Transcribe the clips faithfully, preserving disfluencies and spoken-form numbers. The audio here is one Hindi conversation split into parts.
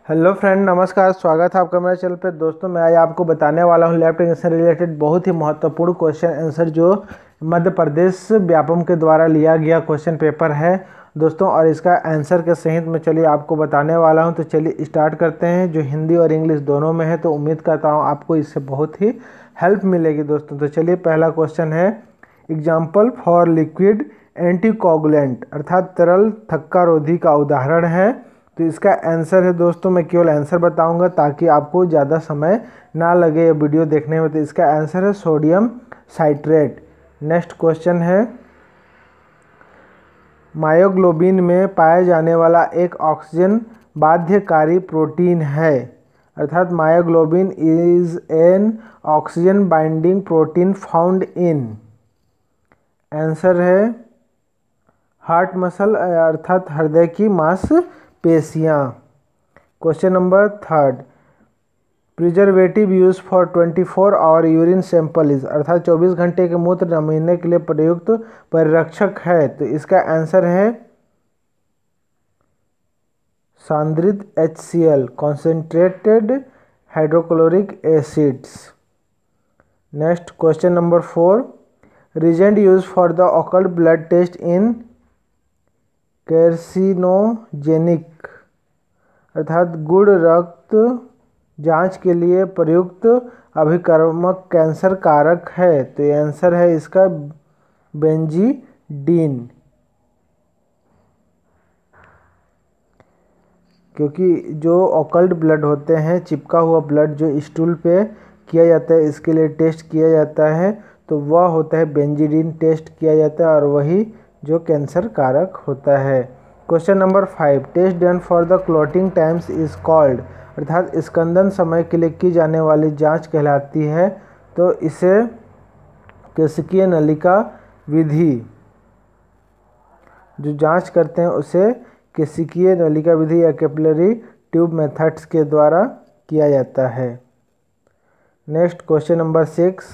हेलो फ्रेंड, नमस्कार। स्वागत है आपका मेरे चैनल पे। दोस्तों, मैं आज आपको बताने वाला हूँ लैब टेक्नीशियन से रिलेटेड बहुत ही महत्वपूर्ण क्वेश्चन आंसर जो मध्य प्रदेश व्यापम के द्वारा लिया गया क्वेश्चन पेपर है दोस्तों, और इसका आंसर के सहित मैं चलिए आपको बताने वाला हूँ। तो चलिए स्टार्ट करते हैं। जो हिंदी और इंग्लिश दोनों में है, तो उम्मीद करता हूँ आपको इससे बहुत ही हेल्प मिलेगी दोस्तों। तो चलिए, पहला क्वेश्चन है, एग्जाम्पल फॉर लिक्विड एंटीकोगुलेंट अर्थात तरल थक्का रोधी का उदाहरण है। तो इसका आंसर है दोस्तों, मैं केवल आंसर बताऊंगा ताकि आपको ज़्यादा समय ना लगे ये वीडियो देखने में। तो इसका आंसर है सोडियम साइट्रेट। नेक्स्ट क्वेश्चन है, मायोग्लोबिन में पाया जाने वाला एक ऑक्सीजन बाध्यकारी प्रोटीन है, अर्थात myoglobin is an oxygen binding protein found in. Answer है हार्ट मसल अर्थात हृदय की मांसपेशियां। Question number third, preservative use for twenty four hour urine sample is अर्थात चौबीस घंटे के मूत्र नमूने के लिए प्रयुक्त परिरक्षक है। तो इसका आंसर है सांद्रित H C L concentrated hydrochloric acids. Next question number four, reagent use for the occult blood test in carcinogenic अर्थात गुड़ रक्त जांच के लिए प्रयुक्त अभिकर्मक कैंसर कारक है। तो ये आंसर है इसका बेंजीडीन, क्योंकि जो ऑकल्ट ब्लड होते हैं, चिपका हुआ ब्लड जो स्टूल पे किया जाता है, इसके लिए टेस्ट किया जाता है, तो वह होता है बेंजीडीन टेस्ट किया जाता है, और वही जो कैंसर कारक होता है। Question number five, test done for the clotting times is called अर्थात स्कंदन समय के लिए की जाने वाली जांच कहलाती है। तो इसे केशिकीय नलिका विधि, जो जांच करते हैं उसे केशिकीय नलिका विधि या कैपिलरी ट्यूब मेथड्स के द्वारा किया जाता है। Next question number six,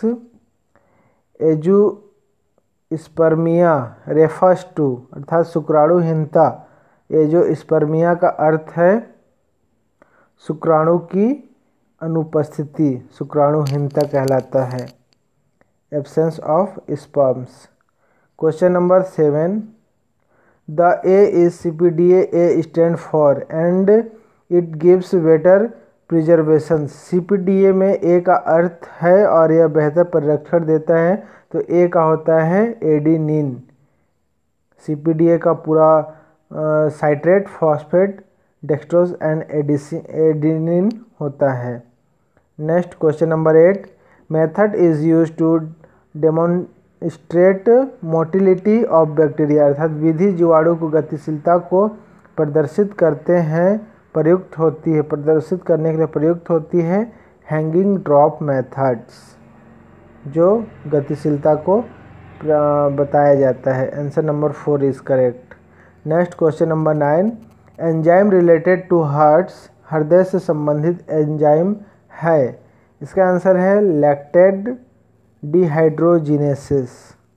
azoospermia refers to अर्थात शुक्राणुहीनता। एजुस्पर्मिया का अर्थ है शुक्राणु की अनुपस्थिति, शुक्राणुहीनता कहलाता है, absence of sperms. Question number seven, the A is C P D A, A stand for and it gives better preservation. C P D A में ए का अर्थ है और यह बेहतर परिरक्षण देता है। तो ए का होता है adenine. C P D A का पूरा citrate, phosphate, dextrose and adenine होता है। Next question number eight, method is use to demonstrate motility of bacteria अर्थात विधि जीवाणु को गतिशीलता को प्रदर्शित करते हैं प्रयुक्त होती है प्रदर्शित करने के लिए प्रयुक्त होती है हैंगिंग ड्रॉप मेथड्स, जो गतिशीलता को बताया जाता है। Answer number four is correct. Next question number nine, enzyme related to hearts हृदय से संबंधित एंजाइम है। इसका आंसर है lactate dehydrogenase.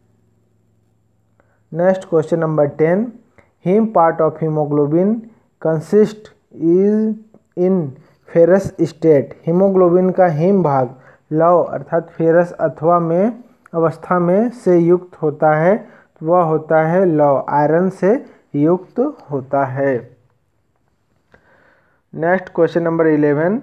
Next question number ten, haem part of haemoglobin consist is in ferrous state. Haemoglobin का हीम भाग लव अर्थात फेरस अथवा में अवस्था में से युक्त होता है, वह होता है लव, आयरन से युक्त होता है। Next question number eleven,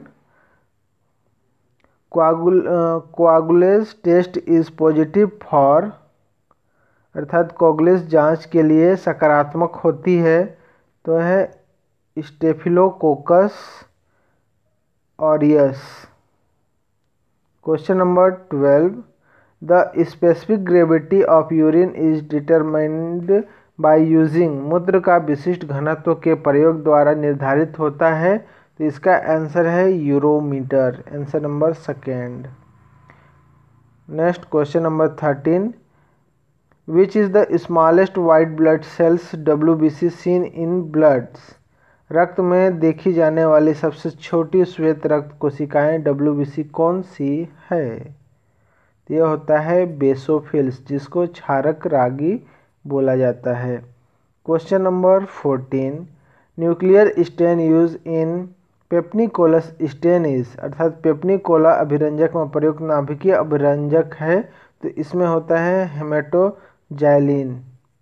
coagulase test is positive for अर्थात कोगुलेज जांच के लिए सकारात्मक होती है। तो है Staphylococcus aureus. Question number twelve, the specific gravity of urine is determined by using मूत्र का विशिष्ट घनत्व के प्रयोग द्वारा निर्धारित होता है। तो इसका आंसर है urometer. Answer number second. Next question number thirteen, which is the smallest white blood cells W B C seen in bloods. रक्त में देखी जाने वाली सबसे छोटी श्वेत रक्त कोशिकाएं डब्ल्यू बी सी कौन सी है। तो यह होता है बेसोफिल्स, जिसको क्षारक रागी बोला जाता है। Question number fourteen, nuclear stain use in Papanicolaou stains अर्थात पेप्निकोला अभिरंजक में प्रयुक्त नाभिकीय अभिरंजक है, तो इसमें होता है haematoxylin.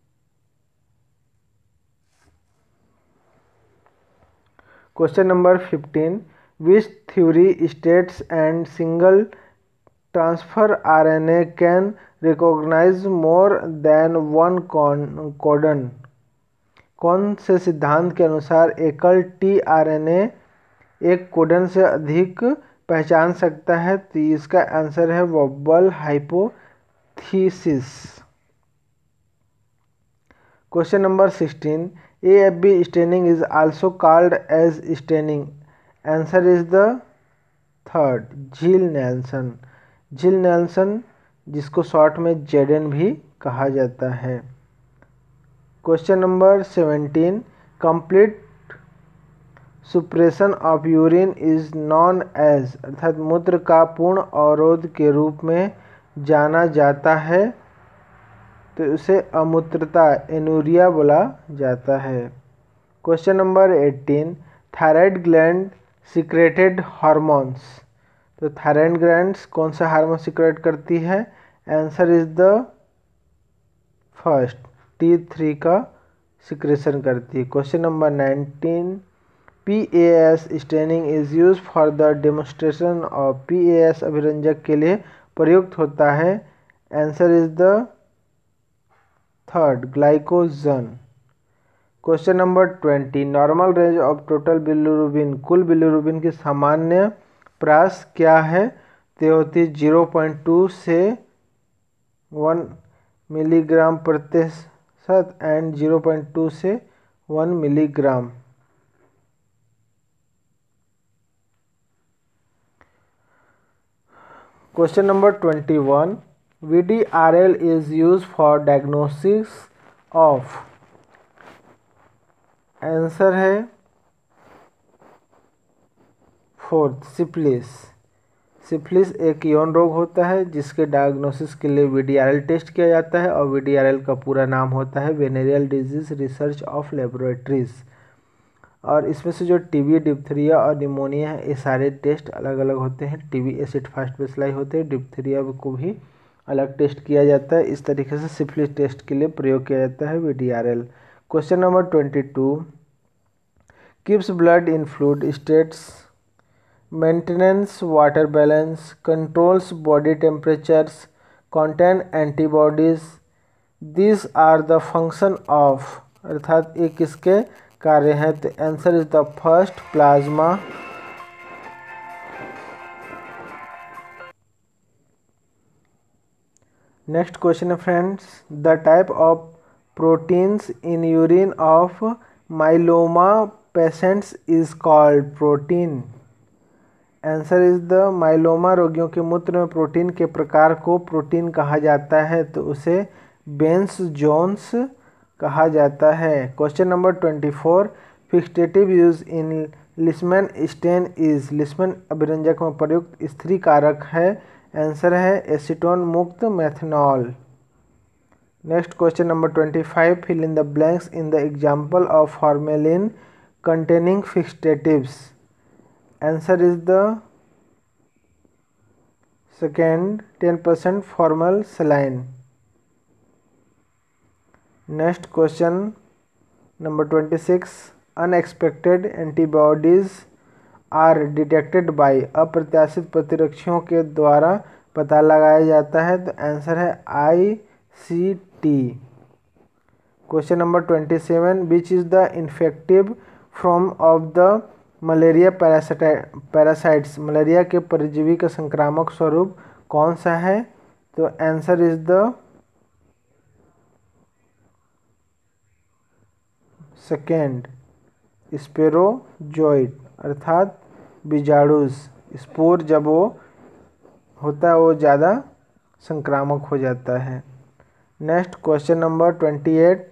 Question number fifteen, which theory states and single transfer RNA can recognise more than one codon? कौन से सिद्धांत के अनुसार एकल टी आरएनए एक कोडन से अधिक पहचान सकता है? तो इसका आंसर है wobble hypothesis. Question number sixteen, A F B staining is also called as staining. Answer is the third, Ziehl Neelsen. Ziehl Neelsen जिसको शॉर्ट में जेडन भी कहा जाता है। Question number seventeen, complete suppression of urine is known as अर्थात मूत्र का पूर्ण अवरोध के रूप में जाना जाता है, तो उसे अमूत्रता एनुरिया बोला जाता है। Question number eighteen, thyroid gland secreted hormones. तो थायराइड ग्लैंड्स कौन सा हार्मोन सिक्रेट करती है? Answer is the first, T three का सिक्रेशन करती है। Question number nineteen, P A S staining is use for the demonstration of. P A S अभिरंजक के लिए प्रयुक्त होता है। Answer is the third, glycogen. Question number twenty, normal range of total bilirubin, कुल बिलिरुबिन की सामान्य प्रास क्या है? तो होती है जीरो पॉइंट टू से वन मिलीग्राम प्रतिशत एंड जीरो पॉइंट टू से one milligram. Question number twenty one, V D R L is use for diagnosis of. Answer है फोर्थ, सिफिलिस। सिफिलिस एक यौन रोग होता है जिसके डायग्नोसिस के लिए V D R L test किया जाता है, और वी डी आर एल का पूरा नाम होता है venereal disease research of laboratories. और इसमें से जो टीबी, डिप्थीरिया और निमोनिया है, ये सारे टेस्ट अलग अलग होते हैं। टीबी एसिड फास्ट बेसलाई होते हैं, डिप्थीरिया को भी अलग टेस्ट किया जाता है। इस तरीके से सिफिलिस टेस्ट के लिए प्रयोग किया जाता है V D R L. Question number twenty two, keeps blood in fluid states, maintenance water balance, controls body temperatures, contain antibodies, this are the function of अर्थात ये किसके कार्य हैं? तो answer is the first, plasma. Next question है friends, the type of proteins in urine of myeloma patients is called protein. Answer is the myeloma रोगियों के मूत्र में प्रोटीन के प्रकार को प्रोटीन कहा जाता है, तो उसे बेंस जोन्स कहा जाता है। Question number twenty four, fixative use in Leishman stain is. Leishman अभिरंजक में प्रयुक्त स्थिरी कारक है। आंसर है एसीटोन मुक्त methanol. Next question number twenty five, fill in the blanks in the example of formalin containing fixatives. Answer is the second, ten percent formal saline. Next question number twenty six, unexpected antibodies are detected by. अप्रत्याशित प्रतिरक्षियों के द्वारा पता लगाया जाता है, तो आंसर है I C T. Question number twenty seven, which is the infective form of the malaria parasites. Malaria के परजीवी का संक्रामक स्वरूप कौन सा है? तो answer is the second, sporozoite अर्थात बीजाणुज। स्पोर जब वो होता है वो ज़्यादा संक्रामक हो जाता है। Next question number twenty eight,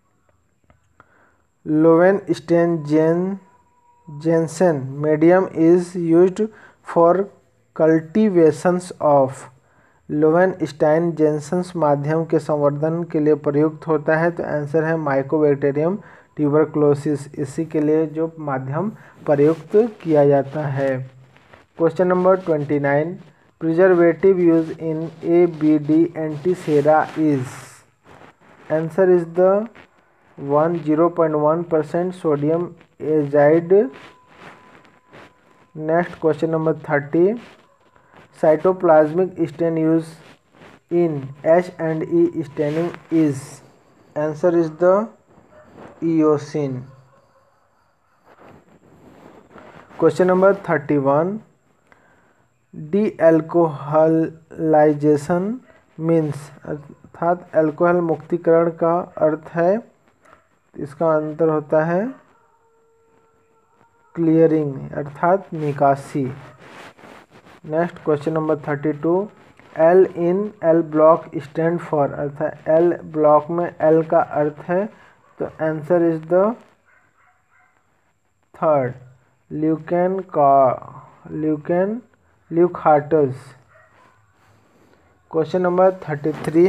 Lowenstein जेन Jensen medium is used for cultivations of. Lowenstein Jensen's माध्यम के संवर्धन के लिए प्रयुक्त होता है, तो आंसर है माइकोबैक्टीरियम ट्यूबरक्लोसिस, इसी के लिए जो माध्यम प्रयुक्त किया जाता है। Question number twenty nine, preservative use in A B D antisera is, answer is the one zero point one percent sodium azide. Next question number thirty, cytoplasmic stain use in H and E staining is, answer is the eosin. Question number thirty one, dealcoholization means, अर्थात एल्कोहल मुक्तिकरण का अर्थ है, इसका अंतर होता है क्लियरिंग अर्थात निकासी। Next question number thirty two, L in L block stand for, अर्थात एल ब्लॉक में एल का अर्थ है, तो आंसर इज द थर्ड, ल्यूकेन का ल्यूकेन Leuckart's. Question number thirty three,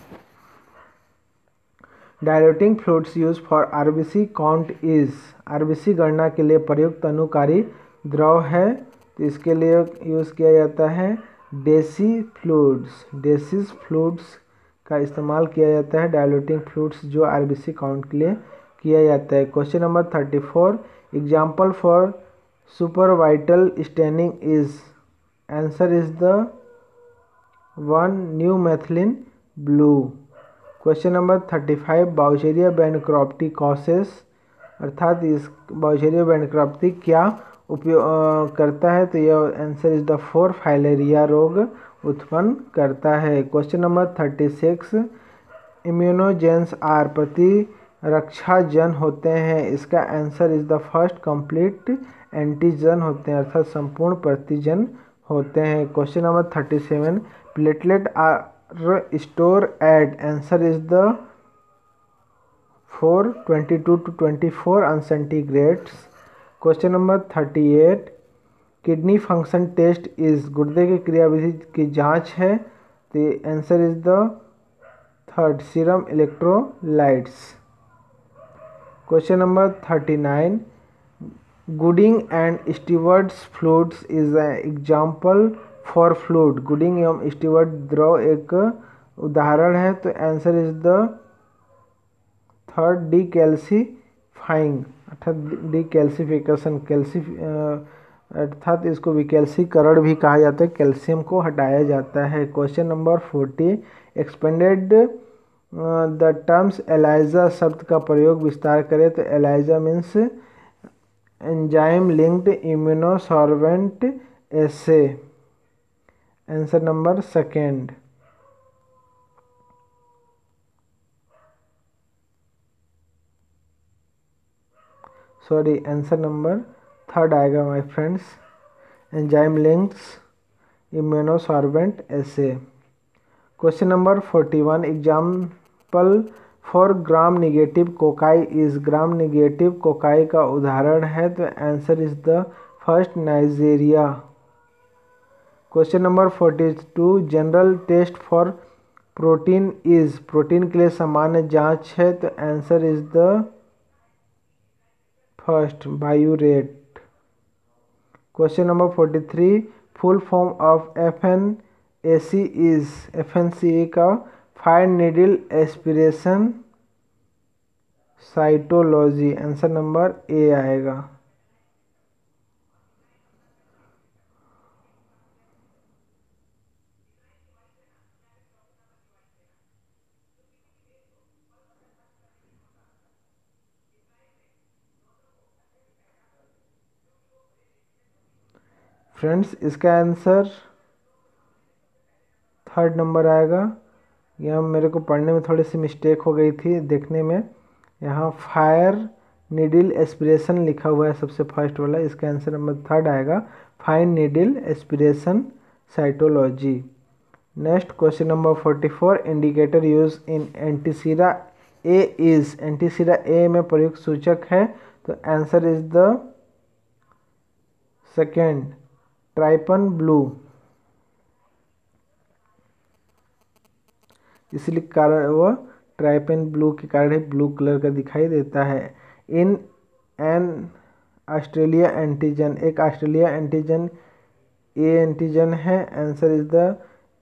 diluting fluids use for RBC count is, RBC गणना के लिए प्रयुक्त अनुकारी द्रव है, तो इसके लिए यूज़ किया जाता है डेसी फ्लूइड्स, डेसिस फ्लूइड्स का इस्तेमाल किया जाता है डायल्यूटिंग फ्लूइड्स जो आरबीसी काउंट के लिए किया जाता है। Question number thirty four, example for supravital staining is, answer is the one new methylene blue. Question number thirty five, Wuchereria bancrofti causes, अर्थात इस बाउचेरिया बैंक्रॉप्टी क्या उपयोग करता है, तो यह answer is the four, filaria रोग उत्पन्न करता है। Question number thirty six, immunogens are प्रतिरक्षाजन होते हैं, इसका answer is the first, complete antigen होते हैं, अर्थात संपूर्ण प्रतिजन होते हैं। Question number thirty seven, platelet are store at, answer is the four, twenty two to twenty four on centigrades. Question number thirty eight, kidney function test is, गुर्दे की क्रियाविधि की जांच है, तो answer is the third, serum electrolytes. Question number thirty nine, Gooding and Stewart's fluids is example for fluid, Gooding एवं स्टीवर्ट द्रव एक उदाहरण है, तो answer is the third, decalcifying अर्थात डीकैल्सिफिकेशन, कैल्सी अर्थात इसको विकैल्सीकरण भी कहा जाता है, कैल्शियम को हटाया जाता है। Question number forty, expanded the terms ELISA शब्द का प्रयोग विस्तार करें, तो ELISA means enzyme linked immunosorbent assay, answer number second. Sorry, answer number third आएगा my friends, enzyme links immunosorbent assay. Question number forty one, example for gram negative cocci is, gram negative cocci का उदाहरण है, तो answer is the first, Neisseria. Question number forty two, general test for protein is, protein के लिए सामान्य जांच है, तो answer is the first, biuret. Question number forty three, full form of F N A C is, F N C A का fine needle aspiration cytology, answer number A आएगा। फ्रेंड्स इसका आंसर थर्ड नंबर आएगा। यहाँ मेरे को पढ़ने में थोड़ी सी मिस्टेक हो गई थी देखने में, यहाँ फायर नीडल एस्पिरेशन लिखा हुआ है सबसे फर्स्ट वाला, इसका आंसर नंबर थर्ड आएगा, fine needle aspiration cytology. Next question number forty four, indicator use in antisera A is, antisera A में प्रयुक्त सूचक है, तो answer is the second, trypan blue, इसलिए कारण वह ट्राइपेन ब्लू के कारण ब्लू कलर का दिखाई देता है। इन एन ऑस्ट्रेलिया एंटीजन, एक ऑस्ट्रेलिया एंटीजन ए एंटीजन है। Answer is the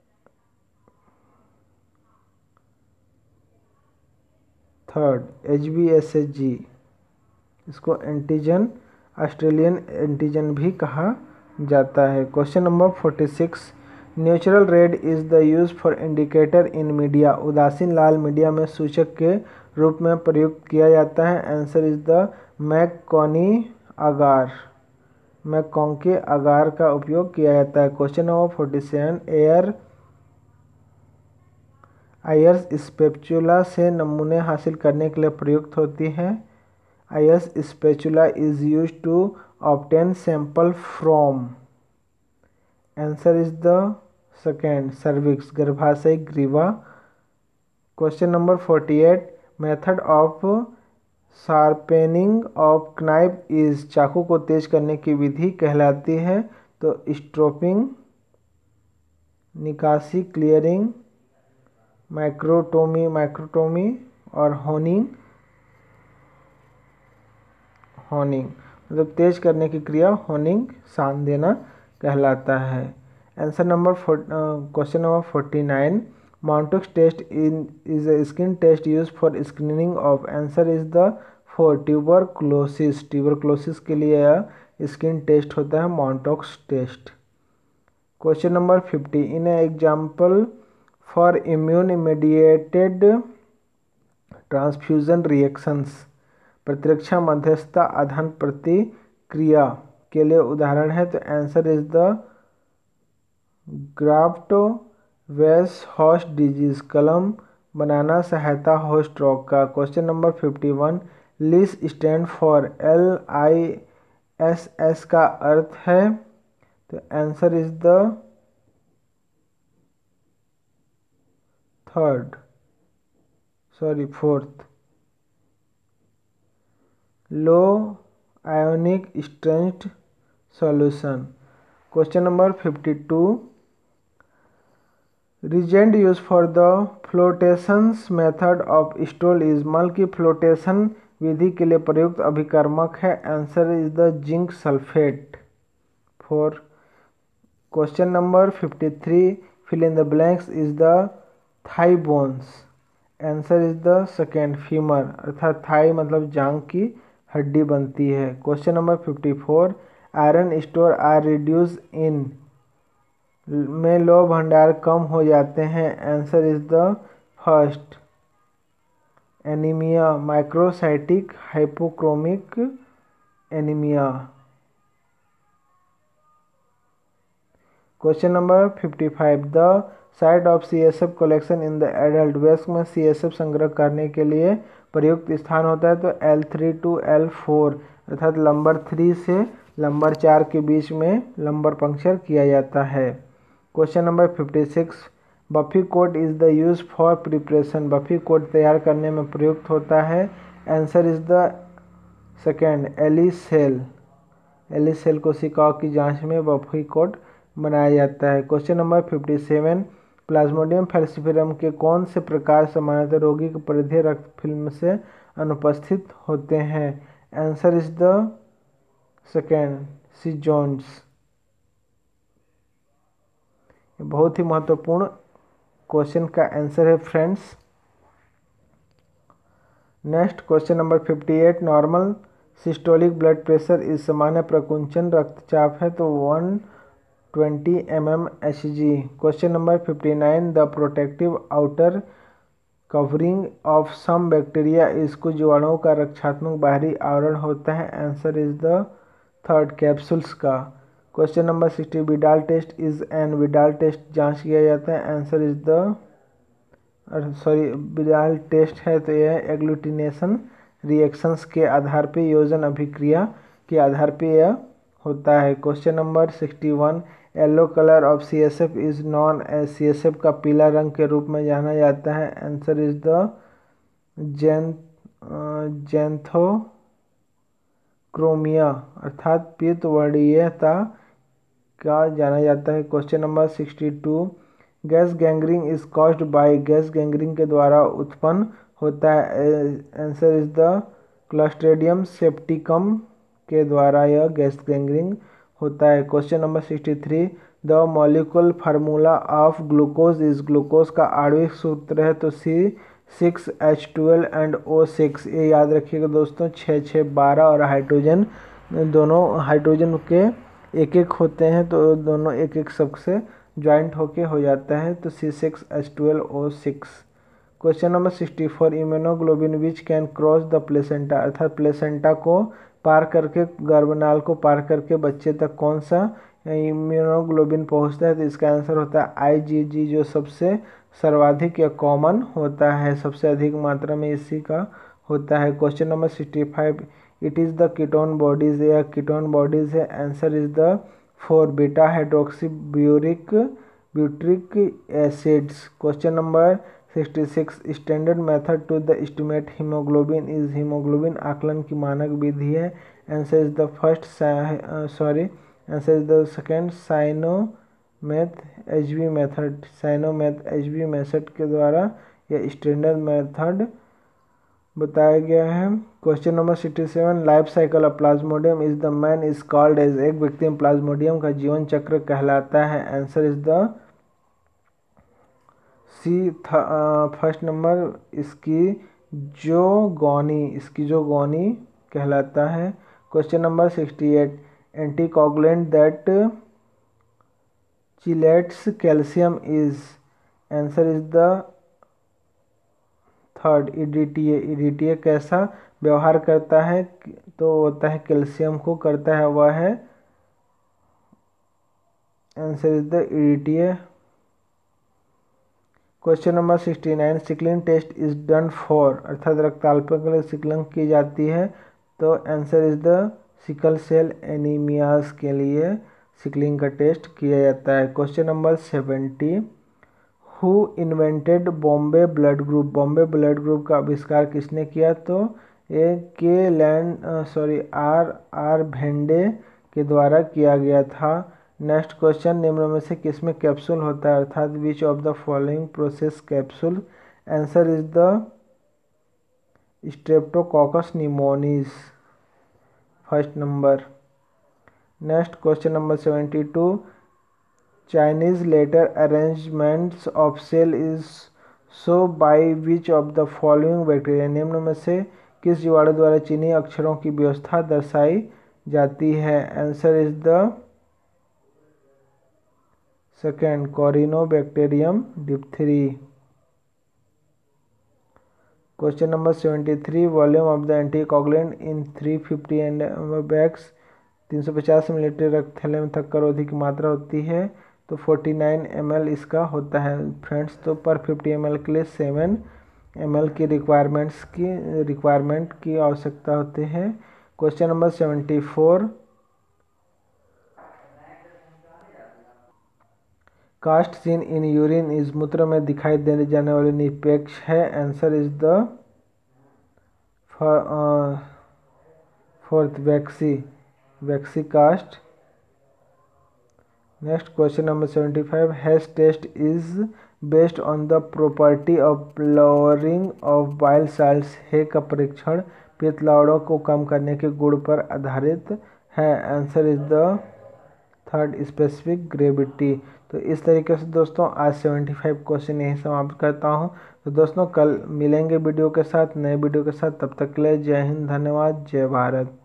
third H B S H G, इसको एंटीजन ऑस्ट्रेलियन एंटीजन भी कहा जाता है। Question number forty six, neutral red is the use for indicator in media, उदासीन लाल मीडिया में सूचक के रूप में प्रयुक्त किया जाता है। Answer is the MacConkey agar, MacConkey agar का उपयोग किया जाता है। Question number forty seven, Ayre Ayre's spatula से नमूने हासिल करने के लिए प्रयुक्त होती है। Ayre's spatula is use to obtain sample from, answer is the second cervix, गर्भाशय ग्रीवा। Question number forty eight, method of sharpening of knife is, चाकू को तेज करने की विधि कहलाती है। तो स्ट्रोपिंग, निकासी क्लियरिंग, माइक्रोटोमी माइक्रोटोमी और होनिंग, होनिंग मतलब तेज करने की क्रिया होनिंग, शान देना कहलाता है। Answer number question number forty nine, Mantoux test in is a skin test use for screening of, answer is the four tuberculosis, tuberculosis के लिए यह स्किन टेस्ट होता है Mantoux test. Question number fifty, in example for immune mediated transfusion reactions, प्रतिरक्षा मध्यस्थता आधान प्रतिक्रिया के लिए उदाहरण है। तो answer is the graft versus host disease, कलम बनाना सहायता होस्ट रोग का। Question number fifty one, LISS stand for, L I S S का अर्थ है। तो answer is the third sorry fourth, low ionic strength solution. Question number fifty two, reagent use for the flotations method of stool is, मल की फ्लोटेशन विधि के लिए प्रयुक्त अभिकर्मक है। Answer is the zinc sulphate. Four question number fifty three, fill in the blanks is the thigh bones, answer is the second femur, अर्थात थाई मतलब जांग की हड्डी बनती है। Question number fifty four, iron store are reduce in, में लौह भंडार कम हो जाते हैं। Answer is the first, anaemia, microcytic hypochromic anaemia. Question number fifty five, the site of C S F collection in the adult, वयस्क में सी एस एफ संग्रह करने के लिए प्रयुक्त स्थान होता है। तो L three to L four, अर्थात लंबर थ्री से लंबर चार के बीच में लंबर पंक्चर किया जाता है। Question number fifty six, buffy coat is the use for preparation, buffy coat तैयार करने में प्रयुक्त होता है। Answer is the second, L E cell, L E cell कोशिकाओं की जांच में बफी कोट बनाया जाता है। Question number fifty seven, Plasmodium falciparum के कौन से प्रकार सामान्यतः रोगी के परिधीय रक्त फिल्म से अनुपस्थित होते हैं। Answer is the second, schizonts. बहुत ही महत्वपूर्ण क्वेश्चन का आंसर है friends. Next question number fifty eight, normal systolic blood pressure इस सामान्य प्रकुंचन रक्तचाप है। तो one twenty M M H G. Question number fifty nine, the protective outer covering of some bacteria is, कुछ जीवाणुओं का रक्षात्मक बाहरी आवरण होता है। Answer is the third, capsules का। Question number sixty, Widal test is an, Widal test जांच किया जाता है। Answer is the sorry Widal test है तो यह एग्लूटिनेशन रिएक्शंस के आधार पे, योजन अभिक्रिया के आधार पे यह होता है। Question number sixty one, yellow colour of C S F is known as, C S F का पीला रंग के रूप में जाना जाता है। आंसर इज द जैन जैंथोक्रोमिया, अर्थात पीत वर्णीयता का जाना जाता है। Question number sixty two, gas gangrene is caused by, gas gangrene के द्वारा उत्पन्न होता है। Answer is the Clostridium septicum के द्वारा यह गैस गैंग्रीन होता है। Question number sixty three, the molecule formula of glucose is, glucose का आणविक सूत्र है तो C six H twelve and O six. ये याद रखिएगा दोस्तों, छः छः बारह और हाइड्रोजन दोनों हाइड्रोजन के एक एक होते हैं तो दोनों एक एक सबसे ज्वाइंट होके हो जाता है तो C six H twelve O six. Question number sixty four, immunoglobin which can cross the placenta, अर्थात प्लेसेंटा को पार करके, गर्भनाल को पार करके बच्चे तक कौन सा इम्यूनोग्लोबिन पहुंचता है, तो इसका आंसर होता है आईजीजी, जो सबसे सर्वाधिक या कॉमन होता है, सबसे अधिक मात्रा में इसी का होता है। Question number sixty five, it is the ketone bodies, या कीटोन बॉडीज है, answer is the four beta hydroxy ब्यूरिक butyric acids. Question number sixty six, standard method to the estimate haemoglobin is, haemoglobin आकलन की मानक विधि है, answer is the first sorry answer is the second cyanmeth HB method, cyanmeth HB method के द्वारा यह स्टैंडर्ड मेथड बताया गया है। Question number sixty seven, life cycle of Plasmodium is the man is called as, एक व्यक्ति में प्लाज्मोडियम का जीवन चक्र कहलाता है, answer is the C first number इसकी जोगोनी, इसकी जोगोनी कहलाता है। Question number sixty eight, anticoagulant that chelates calcium is, answer is the third EDTA, EDTA कैसा व्यवहार करता है तो होता है कैल्शियम को करता है वह है, answer is the EDTA. Question number sixty nine, sickling test is done for, अर्थात रक्ताल्पता के लिए सिकलिंग की जाती है तो answer is the sickle cell anaemias के लिए सिकलिंग का टेस्ट किया जाता है। Question number seventy, who invented Bombay blood group, Bombay blood group का आविष्कार किसने किया, तो ए के लैंड सॉरी आर आर भेंडे के द्वारा किया गया था। नेक्स्ट क्वेश्चन, निम्न में से किसमें कैप्सूल होता है, अर्थात which of the following process capsule, answer is the Streptococcus निमोनिस, first number. Next question number seventy two, Chinese letter arrangements of cell is so by which of the following bacteria, निम्न में से किस जीवाणु द्वारा चीनी अक्षरों की व्यवस्था दर्शाई जाती है, answer is the second Corynebacterium diphtheriae. Question number seventy three, volume of the anticoagulant in three fifty and bags, तीन सौ पचास मिलीलीटर रक्त थैले में थक्करोधी की मात्रा होती है तो फोर्टी नाइन एम एल इसका होता है फ्रेंड्स, तो पर फिफ्टी एम एल के लिए सेवन एम एल की रिक्वायरमेंट्स की रिक्वायरमेंट की आवश्यकता होती है। Question number seventy four, cast seen in urine is, मूत्र में दिखाई देने जाने वाली निरपेक्ष है, answer is the fourth waxy waxy cast. Next question number seventy five, Hay's test is based on the property of lowering of bile salts, है का परीक्षण पित्तलौड़ों को कम करने के गुण पर आधारित है, answer is the third specific gravity. तो इस तरीके से दोस्तों आज सेवेंटी फाइव क्वेश्चन यही समाप्त करता हूँ। तो दोस्तों कल मिलेंगे वीडियो के साथ, नए वीडियो के साथ, तब तक के लिए जय हिंद, धन्यवाद, जय भारत।